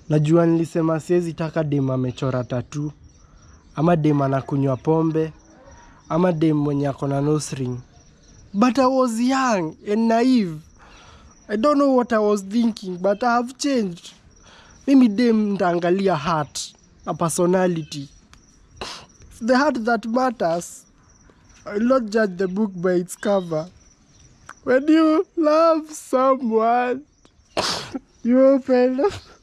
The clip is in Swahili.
Najua nilisema siwezi taka dem amechora tattoo, ama dem anakunywa pombe, ama dem mwenye ako na nose ring. But I was young and naive. I don't know what I was thinking, but I have changed. Mimi dem nitaangalia heart na personality. It's the heart that matters. I will not judge the book by its cover. When you love someone, you open